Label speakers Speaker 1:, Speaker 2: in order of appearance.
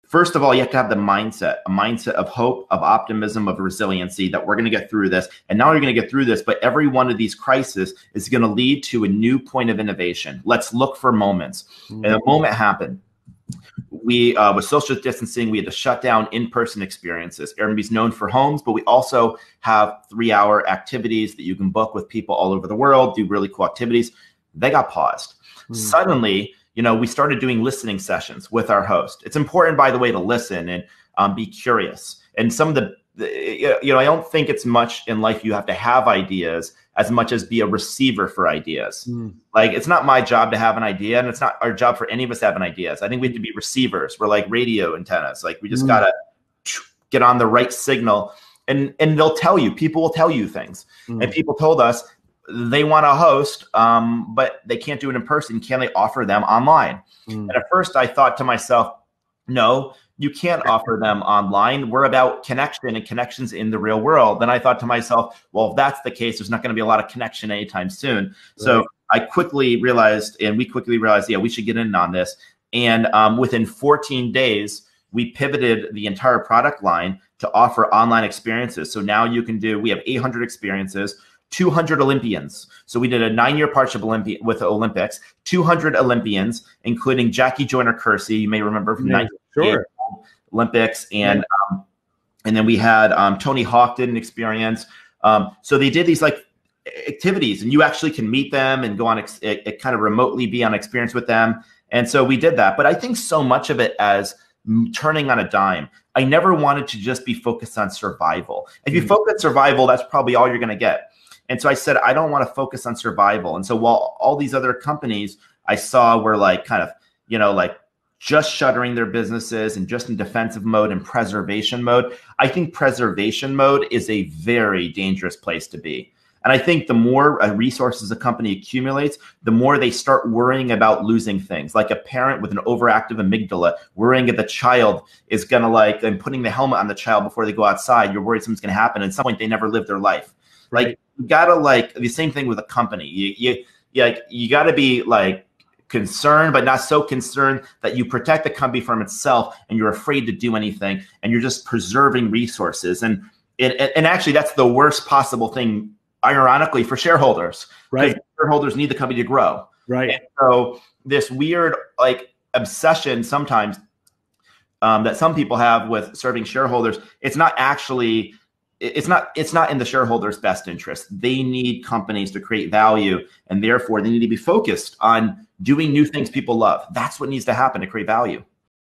Speaker 1: First of all, you have to have the mindset, a mindset of hope, of optimism, of resiliency that we're going to get through this. And now you're going to get through this, but every one of these crises is going to lead to a new point of innovation. Let's look for moments. And a moment happened. We, with social distancing, we had to shut down in-person experiences. Airbnb is known for homes, but we also have 3-hour activities that you can book with people all over the world, do really cool activities. They got paused. Suddenly, we started doing listening sessions with our host. It's important, by the way, to listen and be curious. And some of I don't think it's much in life you have to have ideas as much as be a receiver for ideas. Like, it's not my job to have an idea, and it's not our job for any of us to have an idea. I think we have to be receivers. We're like radio antennas. Like, we just got to get on the right signal, and they'll tell you, people will tell you things. And people told us, they want a host, but they can't do it in person. Can they offer them online? And at first I thought to myself, no, you can't offer them online. We're about connection and connections in the real world. Then I thought to myself, well, if that's the case, there's not going to be a lot of connection anytime soon. Right. So I quickly realized, and we quickly realized, yeah, we should get in on this. And within 14 days, we pivoted the entire product line to offer online experiences. So now you can we have 800 experiences, 200 Olympians. So we did a 9-year partnership with the Olympics, 200 Olympians, including Jackie Joyner-Kersee, you may remember from 1988 Olympics. And then we had Tony Hawk did an experience. So they did these like activities, and you actually can meet them and go on kind of remotely be on experience with them. And so we did that. But I think so much of it as turning on a dime. I never wanted to just be focused on survival. If you focus on survival, that's probably all you're going to get. And so I said, I don't want to focus on survival. And so while all these other companies I saw were like kind of, like just shuttering their businesses and just in defensive mode and preservation mode, I think preservation mode is a very dangerous place to be. And I think the more resources a company accumulates, the more they start worrying about losing things. Like a parent with an overactive amygdala worrying that the child is going to and putting the helmet on the child before they go outside. You're worried something's going to happen. And at some point, they never live their life. Right. Like, you gotta the same thing with a company. You gotta be concerned, but not so concerned that you protect the company from itself and you're afraid to do anything and you're just preserving resources. And actually that's the worst possible thing, ironically, for shareholders. Right. Shareholders need the company to grow. Right. And so this weird obsession sometimes that some people have with serving shareholders, it's not in the shareholders' best interest. They need companies to create value, and therefore they need to be focused on doing new things people love. That's what needs to happen to create value.